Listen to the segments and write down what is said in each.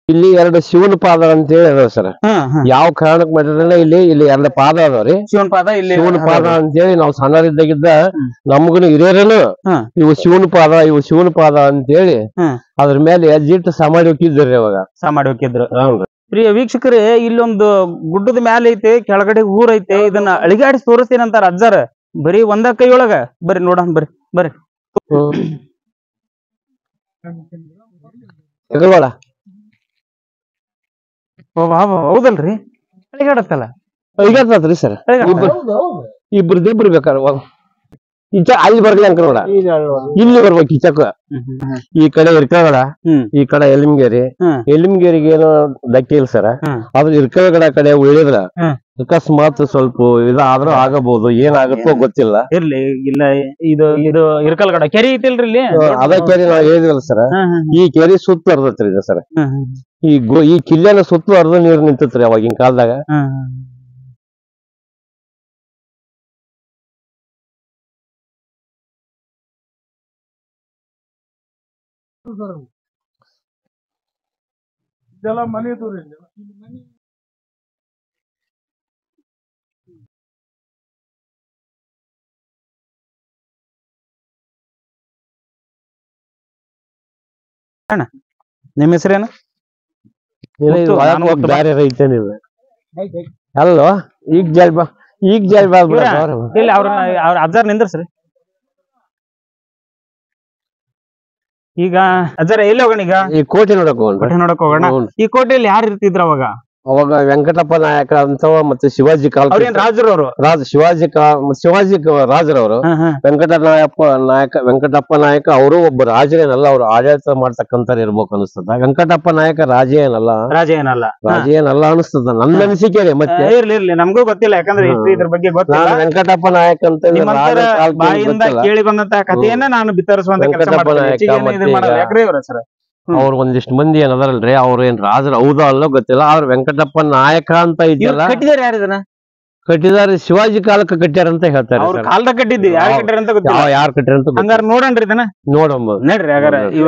ಇಲ್ಲಿ ಎರಡು ಶಿವನ ಪಾದ ಅಂತ ಹೇಳಿ ಅದಾವ ಸರ್. ಯಾವ ಕಾರಣಕ್ ಮಾಡಿದ್ರೆ ಇಲ್ಲಿ ಎರಡು ಪಾದ ಅದಾವ್ರಿ. ಶಿವನ ಪಾದ ಇಲ್ಲಿ ಶಿವನ ಪಾದ ಅಂತ ಹೇಳಿ ನಾವು ಸಣ್ಣರಿದ್ದಾಗಿದ್ದ ನಮಗನು ಹಿರಿಯರೇನು ಇವು ಶಿವನ ಪಾದ ಅಂತ ಹೇಳಿ ಅದ್ರ ಮೇಲೆ ಅಜ್ಜಿಟ್ಟು ಸಮಾಡಿ ಹೋಗಿದ್ರಿ ಅವಾಗ. ಸಮಾಡಿ ಹೋಗಿದ್ರು. ಪ್ರಿಯ ವೀಕ್ಷಕರೇ, ಇಲ್ಲೊಂದು ಗುಡ್ಡದ ಮ್ಯಾಲ ಐತೆ, ಕೆಳಗಡೆ ಊರ್ ಐತೆ. ಇದನ್ನ ಅಳಿಗಾಡಿಸಿ ತೋರಿಸ್ತೀನಿ ಅಂತಾರ ಅಜ್ಜಾರ. ಬರೀ ಒಂದ ಕೈಯೊಳಗ ಬರ್ರಿ ನೋಡೋಣ, ಬರ್ರಿ ಹೌದಲ್ರಿ? ಅಳಿಗಾಡತ್ತಲ್ಲ? ಅಳಿಗಾಡ್ತತ್ರಿ ಸರ್. ಇಬ್ರು ಬೇಕಾರೆ ಅಲ್ಲಿ ಬರ್ಲಿ ಅಂಕ ನೋಡ, ಇಲ್ಲಿ ಬರ್ಬೇಕು ಈಚಕ. ಈ ಕಡೆ ಇರ್ಕಗಡ, ಈ ಕಡೆ ಎಲಿಮಗೇರಿಗೆ ಏನೋ ಧಕ್ಕೆ ಇಲ್ಲ ಸರ. ಅದ್ರ ಇರ್ಕಗಡ ಕಡೆ ಉಳಿದ್ರ ಅಕಸ್ಮಾತ್ ಸ್ವಲ್ಪ ಇದಾದ್ರೂ ಆಗಬಹುದು, ಏನಾಗುತ್ತೋ ಗೊತ್ತಿಲ್ಲ. ಇರ್ಲಿ ಇಲ್ಲ, ಇದು ಇರ್ಕಲ್ಗಡ ಕೆರೆ ಐತಿಲ್ರಿ ಇಲ್ಲಿ? ಅದ ಕೆರೆ ನಾವ್ ಹೇಳಿದ್ವಲ್ಲ ಸರ, ಈ ಕೆರೆ ಸುತ್ತ ಹರ್ದತ್ರಿ ಇದು ಸರ್. ಈ ಕಿಲ್ಲೆನ ಸುತ್ತ ಹರ್ದ ನೀರು ನಿಂತತ್ರಿ ಅವಾಗಿನ ಕಾಲದಾಗ. ಇದೆಲ್ಲ ಮನೆ ತೋರಿ ನಿಮ್ಮ ಹೆಸರೇನು? ಬ್ಯಾರೆ ರೈತೇನಿ ಅಲ್ವಾ? ಈಗ ಜಲ್ಬಾ ಇಲ್ಲ, ಅವ್ರ ಅಜ್ಜಾರ್ ನಿಂದ್ರಸ್ರಿ. ಈಗ ಅಜ್ಜಾರ ಎಲ್ಲಿ ಹೋಗೋಣ? ಈಗ ಈ ಕೋಟೆ ನೋಡಕ್ ಹೋಗೋಣ. ಈ ಕೋಟೆಯಲ್ಲಿ ಯಾರು ಇರ್ತಿದ್ರ ಅವಾಗ? ವೆಂಕಟಪ್ಪ ನಾಯಕ ಅಂತವ ಮತ್ತೆ ಶಿವಾಜಿ ರಾಜರವರು, ಶಿವಾಜಿ ರಾಜರವರು. ವೆಂಕಟಪ್ಪ ನಾಯಕ ಅವರು ಒಬ್ಬ ರಾಜರೇನಲ್ಲ, ಅವ್ರು ಆಡಳಿತ ಮಾಡ್ತಕ್ಕಂತ ಇರ್ಬೇಕು ಅನಿಸ್ತದ. ವೆಂಕಟಪ್ಪ ನಾಯಕ ರಾಜ ಏನಲ್ಲ ಅನಿಸ್ತದ ನನ್ನ ಅನಿಸಿಕೆ. ಮತ್ತೆ ಇರ್ಲಿ, ನಮಗೂ ಗೊತ್ತಿಲ್ಲ, ಯಾಕಂದ್ರೆ ಇದ್ರ ಬಗ್ಗೆ ಗೊತ್ತಿಲ್ಲ. ವೆಂಕಟಪ್ಪ ನಾಯಕ ಅಂತ ಬಾಯಿಂದ ಕೇಳಿ ಬಂದಂತ ಕಥೆಯನ್ನ ನಾನು ಬಿತ್ತರಿಸುವಂತ ಕೆಲಸ ಮಾಡ್ತೀನಿ. ಅವ್ರು ಒಂದಿಷ್ಟು ಮಂದಿ ಏನದಾರಲ್ರಿ, ಅವ್ರ ಏನ್ ರಾಜರು ಹೌದಾ ಅಲ್ಲೋ ಗೊತ್ತಿಲ್ಲ. ಅವ್ರ ವೆಂಕಟಪ್ಪ ನಾಯಕ ಅಂತ ಇದೆಯಲ್ಲ, ಕಟ್ಟಿದಾರೆ. ಯಾರು ಇದನ್ನ ಕಟ್ಟಿದಾರೆ? ಶಿವಾಜಿ ಕಾಲಕ್ಕೆ ಕಟ್ಟ್ಯಾರ ಅಂತ ಹೇಳ್ತಾರೆ. ಕಾಲದಾಗ ಕಟ್ಟಿದ್ದಿ, ಯಾರು ಕಟ್ಟ್ಯಾರ ಅಂತ ಗೊತ್ತಿಲ್ಲ. ಯಾರು ಕಟ್ಟ್ಯಾರ ಅಂತ ಹಂಗಾರ ನೋಡನ್ರಿ ಇದನ್ನ, ನೋಡಮ್ಮ ನಡ್ರಿ. ಹಾಗಾರ ಇವ್ರ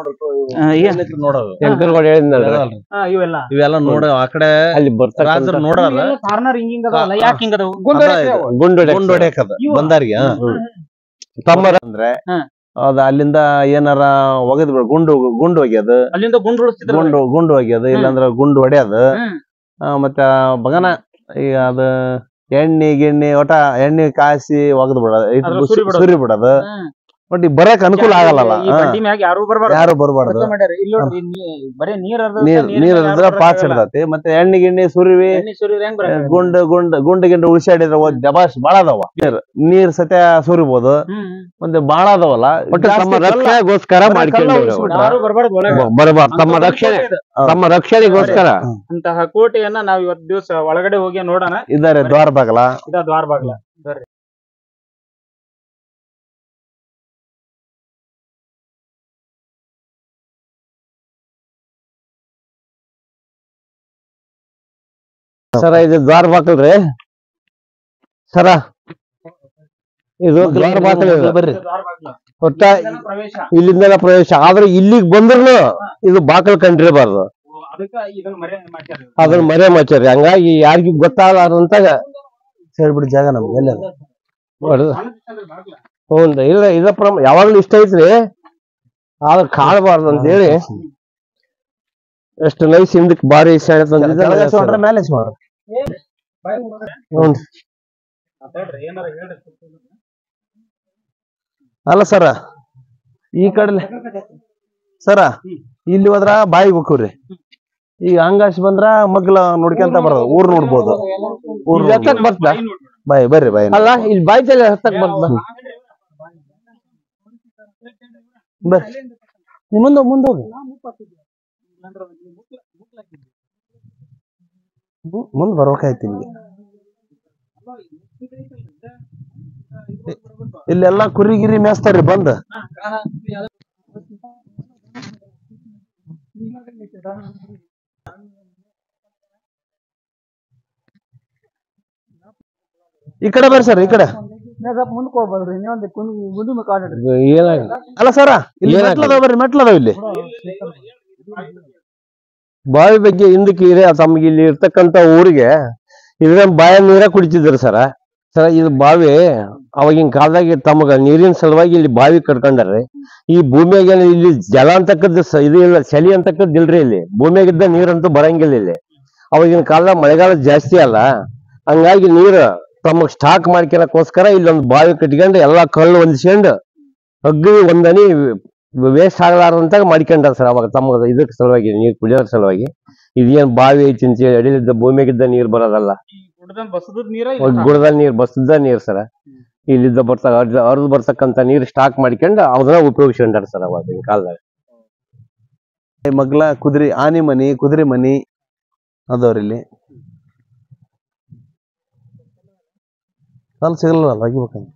ಶಂಕರ್ಗೌಡ ಹೇಳಿದ್ನಲ್ರಿ, ಇವೆಲ್ಲ ನೋಡ ಆ ಕಡೆ ಅಲ್ಲಿ ಬರ್ತಾರೆ ನೋಡಲ್ಲ. ಕಾರ್ನರ್ ಹಿಂಗ ಯಾಕೆ ಹಿಂಗ ಗುಂಡು ಹೊಡ್ಯಾಕದ ಬಂದಾರಿಗೆ ತಮ್ಮರ ಅಂದ್ರೆ ಅದ ಅಲ್ಲಿಂದ ಏನಾರ ಒಗದ್ ಗುಂಡು ಒಗ್ಯದು, ಅಲ್ಲಿಂದ ಗುಂಡು ಒಗ್ಯದು, ಇಲ್ಲಾಂದ್ರ ಗುಂಡು ಹೊಡ್ಯದು. ಮತ್ತ ಬಗನ ಈಗ ಅದ ಎಣ್ಣೆ ಒಟ ಎಣ್ಣೆ ಕಾಯಿಸಿ ಒಗದ್ ಬಿಡೋದು, ಸುರಿ ಬಿಡೋದು. ಬಟ್ ಈ ಬರಕ್ ಅನುಕೂಲ ಆಗಲ್ಲ, ಯಾರು ಬರ್ಬಾರ್ದು. ನೀರ್ ಪಾಚ್ ಹಿಡ್ದತಿ. ಮತ್ತೆ ಎಣ್ಣೆ ಗಿಣ್ಣೆ ಸುರಿವಿ ಗುಂಡು ಉಳಿಸಾಡಿದ್ರ ದಬಾಸ್ ಬಾಳ ಅದಾವ. ನೀರ್ ಸತ್ಯ ಸುರಿಬಹುದು, ಮತ್ತೆ ಬಾಳ ಅದಾವಲ್ಲ. ತಮ್ಮ ರಕ್ಷಣೆಗೋಸ್ಕರ ಅಂತಹ ಕೋಟೆಯನ್ನ ನಾವ್ ಇವತ್ತು ದಿವಸ ಒಳಗಡೆ ಹೋಗಿ ನೋಡೋಣ. ಇದಾರೆ ದ್ವಾರ ಬಾಗಲ. ಸರ ಇದು ದ್ವಾರ ಬಾಕಲ್ರಿ ಸರ, ಇದು ದ್ವಾರ ಬಾಕಲ್. ಬರ್ರಿ, ಒಟ್ಟ ಇಲ್ಲಿಂದೆಲ್ಲ ಪ್ರವೇಶ. ಆದ್ರೆ ಇಲ್ಲಿಗ್ ಬಂದ್ರು ಇದು ಬಾಕಲ್ ಕಂಡಿರಬಾರ್ದು, ಅದನ್ನ ಮರೆ ಮಾಡ್ಯಾರಿ. ಹಂಗಾಗಿ ಯಾರಿಗೂ ಗೊತ್ತಾಗಲಾರಂತ ಹೇಳ್ಬಿಡಿ ಜಾಗ ನಮ್ಗೆ ಎಲ್ಲ. ಹ್ಞೂ ಇಲ್ಲ, ಇದ ಯಾವಾಗ್ಲೂ ಇಷ್ಟ ಐತ್ರಿ, ಆದ್ರೆ ಕಾಳಬಾರ್ದು ಅಂತ ಹೇಳಿ ಎಷ್ಟು ನೈಸ್ ಹಿಂದಕ್ ಬಾರಿ ಮೇಲೆ ಅಲ್ಲ ಸರ. ಈ ಕಡೆ ಸರ ಇಲ್ಲಿ ಹೋದ್ರ ಬಾಯಿ ಹೋಗ್ರಿ. ಈಗ ಅಂಗಾಶ್ ಬಂದ್ರ ಮಗ್ಲ ನೋಡ್ಕೊಂತ ಬರೋದು, ಊರ್ ನೋಡ್ಬೋದು. ಬರ್ತ ಬಾಯಿ ಬರ್ರಿ, ಬಾಯಿ ಅಲ್ಲ ಇಲ್ಲಿ ಬಾಯಿ ಹತ್ತಕ್ ಬರ್ತ. ಬರ್ರಿ ಮುಂದೆ ಹೋಗಿ, ಮುಂದ್ ಬರ್ಬೇಕಾಯ್ತು. ಇಲ್ಲೆಲ್ಲಾ ಕುರಿಗಿರಿ ಮೇಸ್ತಾರ್ರಿ ಬಂದ. ಈ ಕಡೆ ಬರ್ರಿ ಸರ್, ಈ ಕಡೆ. ಅಲ್ಲ ಸರ, ಇಲ್ಲಿ ಮೆಟ್ಲದಾವ, ಬರ್ರಿ ಮೆಟ್ಲದಾವ ಇಲ್ಲಿ. ಬಾವಿ ಬಗ್ಗೆ ಹಿಂದಕ್ಕೆ ತಮ್ಗೆ ಇಲ್ಲಿ ಇರ್ತಕ್ಕಂತ ಊರಿಗೆ ಇದ್ರ ಬಾಯ ನೀರ ಕುಡಿತಿದ್ರು ಸರ ಇದು ಬಾವಿ ಅವಾಗಿನ ಕಾಲದಾಗ ತಮಗ ನೀರಿನ ಸಲುವಾಗಿ ಇಲ್ಲಿ ಬಾವಿ ಕಟ್ಕೊಂಡಾರ್ರಿ. ಈ ಭೂಮಿಯಾಗ ಇಲ್ಲಿ ಜಲ ಅಂತಕ್ಕದ್ದು ಇದು ಇಲ್ಲ, ಚಳಿ ಅಂತಕ್ಕದ್ದು ಇಲ್ರಿ. ಇಲ್ಲಿ ಭೂಮಿಯಾಗಿದ್ದ ನೀರಂತೂ ಬರಂಗಿಲ್ಲ ಇಲ್ಲಿ. ಅವಾಗಿನ ಕಾಲದಾಗ ಮಳೆಗಾಲ ಜಾಸ್ತಿ ಅಲ್ಲ, ಹಂಗಾಗಿ ನೀರು ತಮಗ್ ಸ್ಟಾಕ್ ಮಾಡ್ಕೊಳಕೋಸ್ಕರ ಇಲ್ಲೊಂದು ಬಾವಿ ಕಟ್ಕೊಂಡು ಎಲ್ಲಾ ಕಲ್ಲು ಹೊಂದಿಸ್ಕೊಂಡು ಅಗ್ಗಿ ಒಂದನಿ ವೇಸ್ಟ್ ಆಗಲಾರಂತ ಮಾಡ್ಕೊಂಡಾರ ಸರ್. ಅವಾಗ ತಮ್ಮ ಇದಕ್ಕೆ ಸಲುವಾಗಿ ನೀರ್ ಕುಡಿಯೋ ಸಲುವಾಗಿ. ಇದೇನ್ ಬಾವಿ ಐತಿ ಅಂತ ಅಡಿಲಿದ್ದ ಭೂಮಿಯಾಗಿದ್ದ ನೀರ್ ಬರೋದಲ್ಲ, ಗುಡದಲ್ಲಿ ನೀರ್ ಬಸದ ನೀರ್ ಸರ. ಇಲ್ಲಿದ್ದ ಅರ್ದು ಬರ್ತಕ್ಕಂತ ನೀರ್ ಸ್ಟಾಕ್ ಮಾಡ್ಕೊಂಡು ಅದನ್ನ ಉಪಯೋಗಿಸ್ಕೊಂಡಾರ ಸರ್ ಅವಾಗಿನ ಕಾಲದಾಗ. ಮಗ್ಲ ಕುದುರೆ ಆನಿ ಮನಿ ಕುದುರೆ ಮನಿ ಅದವ್ರಿ ಇಲ್ಲಿ ಅಲ್ಲಿ ಸಿಗಲ್ಲ ಆಗಿಬೇಕಂತ.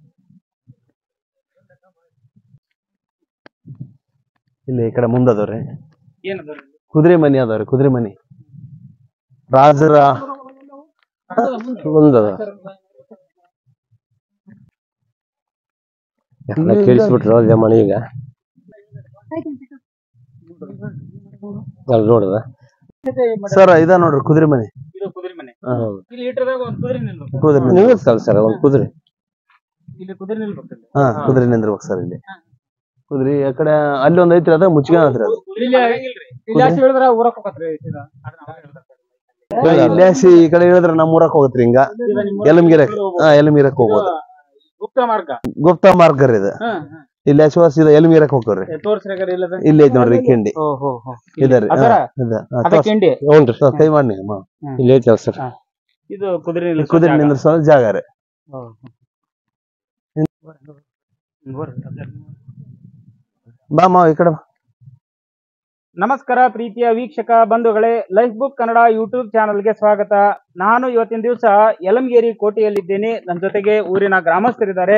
ಇಲ್ಲಿ ಈ ಕಡೆ ಮುಂದದವ್ರಿ ಕುದುರೆ ಮನಿ ಅದಾವ್ರಿ. ಕುದುರೆ ಮನಿ ರಾಜರ ಮುಂದದ ಎಲ್ಲ ಕೇಳಿಸ್ಬಿಟ್ರು ಅಲ್ಲೇ ಮನೆ. ಈಗ ಅಲ್ಲಿ ನೋಡದ ಸರ್ ಇದ ನೋಡ್ರಿ ಕುದುರೆ ಮನಿ. ನಿಲ್ಬೇಕಲ್ಲ ಸರ್ ಒಂದ್ ಕುದುರೆ. ಹಾ ಕುದುರೆ ನಿಂದ್ರಬೇಕು ಸರ್. ಇಲ್ಲಿ ಕುದುರೆ ಆ ಕಡೆ ಅಲ್ಲಿ ಒಂದ್ ಐತ್ರಿ, ಅದ ಮುಚ್ಕೊಂಡ್ ಐತ್ರಿ. ಅದು ಇಲ್ಲಾಸಿ ಈ ಕಡೆ ಹೇಳಿದ್ರೆ ನಮ್ಮ ಊರಕ್ ಹೋಗತ್ರಿ. ಹಿಂಗ ಎಲಮಗಿರಕ್ ಎಲಮಗಿರಕ್ ಹೋಗ್ಬೋದು. ಗುಪ್ತ ಮಾರ್ಗ ರೀ ಇದು. ಇಲ್ಲಿ ಹಸುವಾಸ ಎಲಮಗಿರಕ್ ಹೋಗ್ತವ್ರಿ. ಇಲ್ಲಿ ಐತಿ ನೋಡ್ರಿ ಕಿಂಡಿ ಇದರಿ. ಕೈ ಮಾಡಿ ಇಲ್ಲಿ ಐತಿ ಸರ್. ಕುದುರೆ ನಿಂದ್ರಸೋ ಜಾಗ ರೀ. ಬಾ ಮಾವ ಈ ಕಡೆ. ನಮಸ್ಕಾರ ಪ್ರೀತಿಯ ವೀಕ್ಷಕ ಬಂಧುಗಳೇ, ಲೈಫ್ ಬುಕ್ ಕನ್ನಡ ಯೂಟ್ಯೂಬ್ ಚಾನಲ್ಗೆ ಸ್ವಾಗತ. ನಾನು ಇವತ್ತಿನ ದಿವಸ ಯಲಮಗೇರಿ ಕೋಟೆಯಲ್ಲಿದ್ದೇನೆ. ನನ್ನ ಜೊತೆಗೆ ಊರಿನ ಗ್ರಾಮಸ್ಥರಿದ್ದಾರೆ.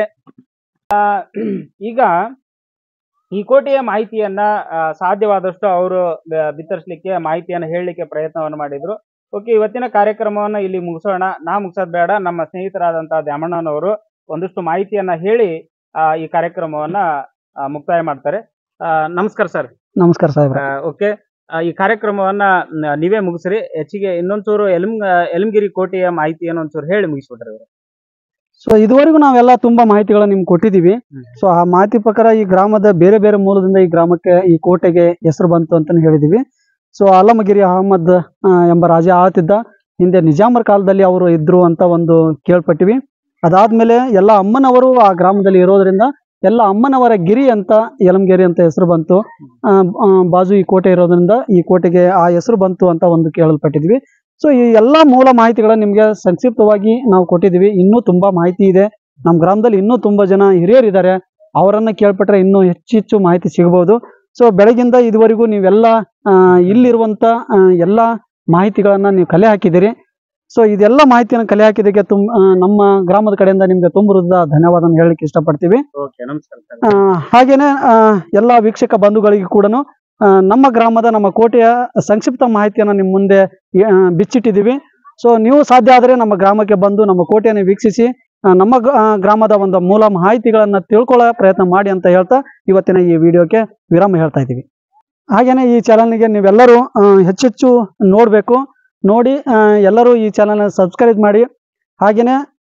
ಈಗ ಈ ಕೋಟೆಯ ಮಾಹಿತಿಯನ್ನ ಸಾಧ್ಯವಾದಷ್ಟು ಅವರು ಬಿತ್ತರಿಸಲಿಕ್ಕೆ ಮಾಹಿತಿಯನ್ನು ಹೇಳಲಿಕ್ಕೆ ಪ್ರಯತ್ನವನ್ನು ಮಾಡಿದ್ರು. ಓಕೆ, ಇವತ್ತಿನ ಕಾರ್ಯಕ್ರಮವನ್ನ ಇಲ್ಲಿ ಮುಗಿಸೋಣ. ನಾ ಮುಗಿಸೋದ್ ಬೇಡ, ನಮ್ಮ ಸ್ನೇಹಿತರಾದಂತಹ ದ್ಯಾಮಣ್ಣನವರು ಒಂದಿಷ್ಟು ಮಾಹಿತಿಯನ್ನ ಹೇಳಿ ಈ ಕಾರ್ಯಕ್ರಮವನ್ನ ಮುಕ್ತಾಯ ಮಾಡ್ತಾರೆ. ನಮಸ್ಕಾರ ಸರ್. ನಮಸ್ಕಾರ ಸಾಹೇಬ್ರ. ಓಕೆ, ಈ ಕಾರ್ಯಕ್ರಮವನ್ನ ನೀವೇ ಮುಗಿಸ್ರಿ. ಹೆಚ್ಚಿಗೆ ಇನ್ನೊಂಚೂರು ಯಲಮಗಿರಿ ಕೋಟೆಯ ಮಾಹಿತಿಯನ್ನು ಒಂಚೂರು ಹೇಳಿ ಮುಗಿಸ್ಬಿಟ್ರಿ. ಸೊ ಇದುವರೆಗೂ ನಾವೆಲ್ಲ ತುಂಬಾ ಮಾಹಿತಿಗಳನ್ನ ನಿಮ್ಗೆ ಕೊಟ್ಟಿದೀವಿ. ಸೊ ಆ ಮಾಹಿತಿ ಪ್ರಕಾರ ಈ ಗ್ರಾಮದ ಬೇರೆ ಬೇರೆ ಮೂಲದಿಂದ ಈ ಗ್ರಾಮಕ್ಕೆ, ಈ ಕೋಟೆಗೆ ಹೆಸರು ಬಂತು ಅಂತಾನು ಹೇಳಿದೀವಿ. ಸೊ ಅಲಮಗಿರಿ ಅಹಮದ್ ಎಂಬ ರಾಜ ಆಳ್ತಿದ್ದ. ಹಿಂದೆ ನಿಜಾಮರ ಕಾಲದಲ್ಲಿ ಅವರು ಇದ್ರು ಅಂತ ಒಂದು ಕೇಳ್ಪಟ್ಟಿವಿ. ಅದಾದ್ಮೇಲೆ ಎಲ್ಲ ಅಮ್ಮನವರು ಆ ಗ್ರಾಮದಲ್ಲಿ ಇರೋದ್ರಿಂದ ಎಲ್ಲ ಅಮ್ಮನವರ ಗಿರಿ ಅಂತ ಯಲಮಗಿರಿ ಅಂತ ಹೆಸರು ಬಂತು. ಬಾಜು ಈ ಕೋಟೆ ಇರೋದ್ರಿಂದ ಈ ಕೋಟೆಗೆ ಆ ಹೆಸರು ಬಂತು ಅಂತ ಒಂದು ಕೇಳಲ್ಪಟ್ಟಿದ್ವಿ. ಸೊ ಈ ಎಲ್ಲಾ ಮೂಲ ಮಾಹಿತಿಗಳನ್ನ ನಿಮ್ಗೆ ಸಂಕ್ಷಿಪ್ತವಾಗಿ ನಾವು ಕೊಟ್ಟಿದ್ದೀವಿ. ಇನ್ನೂ ತುಂಬಾ ಮಾಹಿತಿ ಇದೆ. ನಮ್ಮ ಗ್ರಾಮದಲ್ಲಿ ಇನ್ನೂ ತುಂಬಾ ಜನ ಹಿರಿಯರಿದ್ದಾರೆ, ಅವರನ್ನ ಕೇಳ್ಪಟ್ರೆ ಇನ್ನೂ ಹೆಚ್ಚು ಮಾಹಿತಿ ಸಿಗಬಹುದು. ಸೊ ಬೆಳಗಿಂದ ಇದುವರೆಗೂ ನೀವೆಲ್ಲ ಇಲ್ಲಿರುವಂತ ಎಲ್ಲಾ ಮಾಹಿತಿಗಳನ್ನ ನೀವು ಕಲೆ ಹಾಕಿದ್ದೀರಿ. ಸೊ ಇದೆಲ್ಲ ಮಾಹಿತಿಯನ್ನು ಕಲೆ ಹಾಕಿದಕ್ಕೆ ನಮ್ಮ ಗ್ರಾಮದ ಕಡೆಯಿಂದ ನಿಮ್ಗೆ ತುಂಬ ಧನ್ಯವಾದ ಹೇಳಲಿಕ್ಕೆ ಇಷ್ಟಪಡ್ತೀವಿ. ಹಾಗೇನೆ ಎಲ್ಲಾ ವೀಕ್ಷಕ ಬಂಧುಗಳಿಗೆ ಕೂಡ ನಮ್ಮ ಗ್ರಾಮದ, ನಮ್ಮ ಕೋಟೆಯ ಸಂಕ್ಷಿಪ್ತ ಮಾಹಿತಿಯನ್ನು ನಿಮ್ಮ ಮುಂದೆ ಬಿಚ್ಚಿಟ್ಟಿದ್ದೀವಿ. ಸೊ ನೀವು ಸಾಧ್ಯ ಆದರೆ ನಮ್ಮ ಗ್ರಾಮಕ್ಕೆ ಬಂದು ನಮ್ಮ ಕೋಟೆಯನ್ನು ವೀಕ್ಷಿಸಿ ನಮ್ಮ ಗ್ರಾಮದ ಒಂದು ಮೂಲ ಮಾಹಿತಿಗಳನ್ನ ತಿಳ್ಕೊಳ್ಳೋ ಪ್ರಯತ್ನ ಮಾಡಿ ಅಂತ ಹೇಳ್ತಾ ಇವತ್ತಿನ ಈ ವಿಡಿಯೋಕ್ಕೆ ವಿರಾಮ ಹೇಳ್ತಾ ಇದ್ದೀವಿ. ಹಾಗೇನೆ ಈ ಚಾನಲ್ಗೆ ನೀವೆಲ್ಲರೂ ಹೆಚ್ಚೆಚ್ಚು ನೋಡಬೇಕು. ನೋಡಿ ಎಲ್ಲರೂ ಈ ಚಾನಲ್ನ ಸಬ್ಸ್ಕ್ರೈಬ್ ಮಾಡಿ, ಹಾಗೇನೆ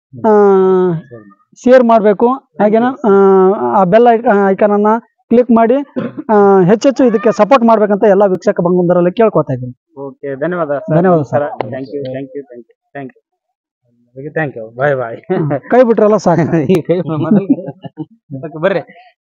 ಶೇರ್ ಮಾಡಬೇಕು. ಹಾಗೇನೆ ಆ ಬೆಲ್ ಐಕಾನನ್ನ ಕ್ಲಿಕ್ ಮಾಡಿ ಹೆಚ್ಚೆಚ್ಚು ಇದಕ್ಕೆ ಸಪೋರ್ಟ್ ಮಾಡ್ಬೇಕಂತ ಎಲ್ಲ ವೀಕ್ಷಕ ಬಂಧುಗಳಲ್ಲಿ ಕೇಳ್ಕೊತಾ ಇದ್ದೀನಿ. ಓಕೆ, ಧನ್ಯವಾದ sir. Thank you. Bye bye. ಕೈ ಬಿಟ್ರಲ್ಲ ಸಾಕು. ಬರ್ರಿ.